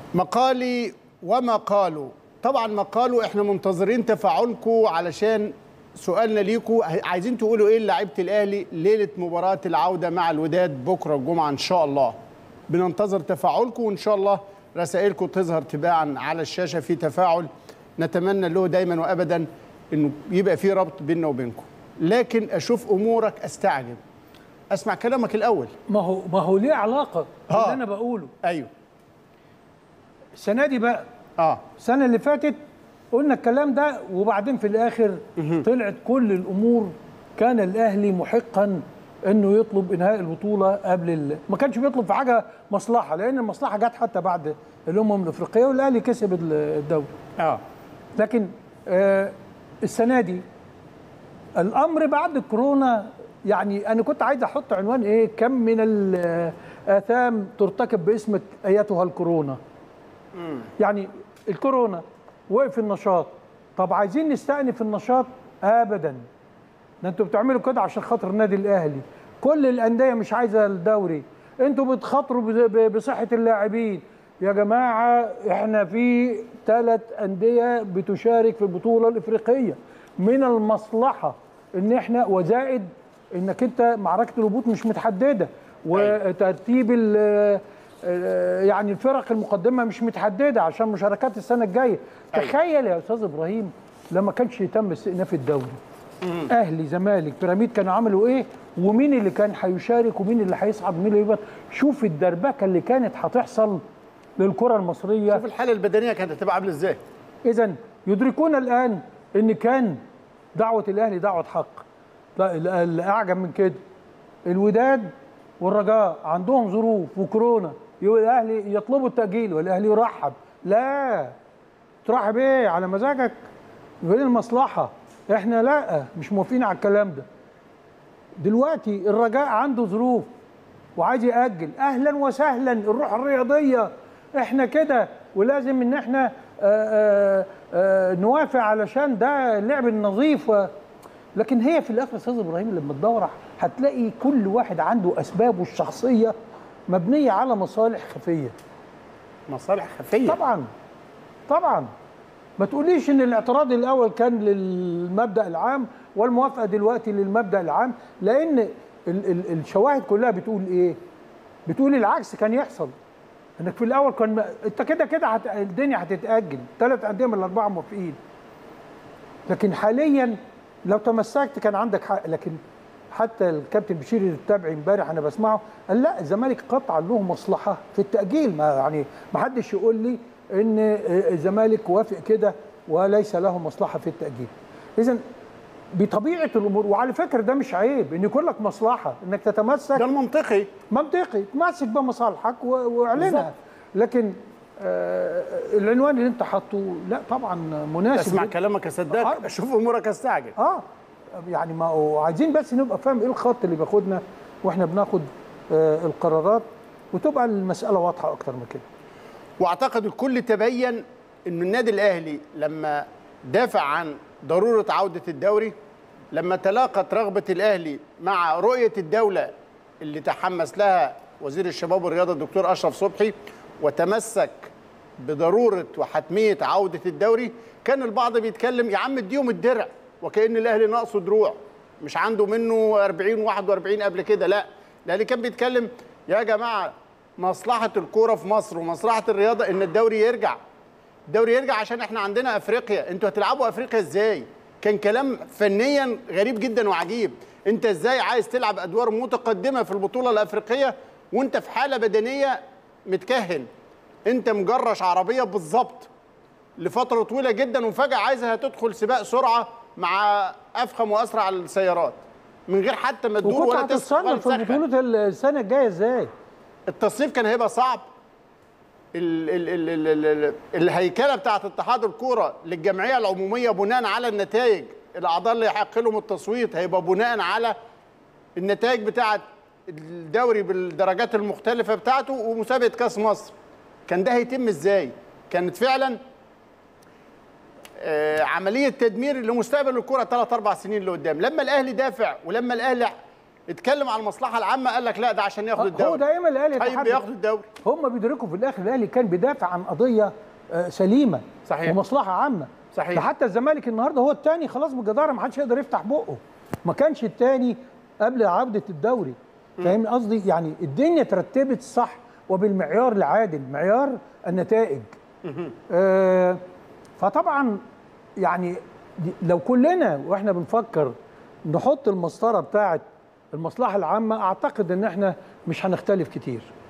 مقالي وما قالوا. طبعا ما قالوا احنا منتظرين تفاعلكم، علشان سؤالنا ليكم عايزين تقولوا ايه للاعيبه الاهلي ليله مباراه العوده مع الوداد بكره الجمعه ان شاء الله. بننتظر تفاعلكم وان شاء الله رسائلكم تظهر تباعا على الشاشه في تفاعل. نتمنى له دايما وابدا انه يبقى في ربط بيننا وبينكم، لكن اشوف امورك استعجب. اسمع كلامك الاول. ما هو ليه علاقه باللي انا بقوله. ايوه السنه دي بقى السنه اللي فاتت قلنا الكلام ده، وبعدين في الاخر طلعت كل الامور. كان الاهلي محقا انه يطلب انهاء البطوله قبل ما كانش بيطلب في حاجه مصلحه، لان المصلحه جت حتى بعد الافريقيه والاهلي كسب الدوري. لكن السنه دي الامر بعد كورونا، يعني انا كنت عايز احط عنوان ايه؟ كم من الاثام ترتكب باسمك ايتها الكورونا. يعني الكورونا وقف النشاط، طب عايزين نستأنف النشاط؟ ابدا، ده انتوا بتعملوا كده عشان خاطر النادي الاهلي. كل الانديه مش عايزه الدوري، انتوا بتخاطروا بصحه اللاعبين. يا جماعه احنا في 3 انديه بتشارك في البطوله الافريقيه، من المصلحه ان احنا، وزائد انك انت معركه الهبوط مش متحدده، وترتيب يعني الفرق المقدمه مش متحدده عشان مشاركات السنه الجايه. تخيل يا استاذ ابراهيم لما كانش يتم استئناف الدوري، اهلي زمالك بيراميد كانوا عملوا ايه، ومين اللي كان هيشارك ومين اللي هيصعد ومين اللي يبقى. شوف الدربكه اللي كانت هتحصل للكره المصريه، شوف الحاله البدنيه كانت هتبقى عامله ازاي. اذا يدركون الان ان كان دعوه الاهلي دعوه حق. لا الاعجب من كده، الوداد والرجاء عندهم ظروف وكورونا، الاهلي يطلبوا التاجيل والاهلي يرحب. لا ترحب ايه على مزاجك؟ يقول المصلحه، احنا لا مش موافقين على الكلام ده. دلوقتي الرجاء عنده ظروف وعايز يأجل، اهلا وسهلا، الروح الرياضيه احنا كده، ولازم ان احنا نوافق علشان ده اللعب النظيف. لكن هي في الاخر استاذ ابراهيم لما تدور هتلاقي كل واحد عنده اسبابه الشخصيه مبنيه على مصالح خفيه. مصالح خفيه طبعا طبعا. ما تقوليش ان الاعتراض الاول كان للمبدا العام والموافقه دلوقتي للمبدا العام، لان الشواهد كلها بتقول ايه؟ بتقول العكس كان يحصل. انك في الاول كان انت كده الدنيا هتتاجل، 3 انديه من ال4 موافقين. لكن حاليا لو تمسكت كان عندك حق. لكن حتى الكابتن بشير التابعي امبارح انا بسمعه قال لا، الزمالك قطعا له مصلحه في التاجيل. ما حدش يقول لي ان الزمالك وافق كده وليس له مصلحه في التاجيل. اذا بطبيعه الامور، وعلى فكره ده مش عيب ان يكون لك مصلحه انك تتمسك، ده المنطقي تمسك بمصالحك واعلنها. لكن العنوان اللي انت حاطه لا طبعا مناسب. اسمع كلامك اصدقك، اشوف امورك استعجل. يعني ما عايزين بس نبقى فاهم ايه الخط اللي بياخدنا واحنا بناخد القرارات، وتبقى المساله واضحه اكتر من كده. واعتقد الكل تبين ان النادي الاهلي لما دافع عن ضروره عوده الدوري، لما تلاقت رغبه الاهلي مع رؤيه الدوله اللي تحمس لها وزير الشباب والرياضه الدكتور اشرف صبحي وتمسك بضروره وحتميه عوده الدوري، كان البعض بيتكلم يا عم اديهم الدرع، وكأن الاهلي ناقصه دروع، مش عنده منه 40 41 قبل كده. لا، الاهلي كان بيتكلم يا جماعه مصلحه الكوره في مصر ومصلحه الرياضه ان الدوري يرجع. الدوري يرجع عشان احنا عندنا افريقيا، انتوا هتلعبوا افريقيا ازاي؟ كان كلام فنيا غريب جدا وعجيب. انت ازاي عايز تلعب ادوار متقدمه في البطوله الافريقيه وانت في حاله بدنيه متكهن؟ انت مجرش عربيه بالظبط لفتره طويله جدا، وفجاه عايزها تدخل سباق سرعه مع افخم واسرع السيارات من غير حتى ما تدور ولا تسخن ولا تسخن. في بطوله السنه الجايه ازاي؟ التصنيف كان هيبقى صعب. الهيكله بتاعت اتحاد الكوره للجمعيه العموميه بناء على النتائج، الاعضاء اللي يحق لهم التصويت هيبقى بناء على النتائج بتاعت الدوري بالدرجات المختلفه بتاعته ومسابقه كاس مصر. كان ده هيتم ازاي؟ كانت فعلا عمليه تدمير لمستقبل الكره 3 4 سنين لقدام. لما الاهلي دافع ولما الاهلي اتكلم عن المصلحه العامه قال لك لا ده عشان ياخد الدوري. هو دايما الاهلي طيب بياخدوا الدوري. هم بيدركوا في الاخر الاهلي كان بيدافع عن قضيه سليمه. صحيح. ومصلحه عامه. صحيح. ده حتى الزمالك النهارده هو الثاني خلاص بالجداره، ما حدش يقدر يفتح بقه. ما كانش الثاني قبل عوده الدوري. فاهم قصدي؟ يعني الدنيا ترتبت صح وبالمعيار العادل، معيار النتائج. فطبعا يعني لو كلنا واحنا بنفكر نحط المسطره بتاعه المصلحه العامه، اعتقد ان احنا مش هنختلف كتير.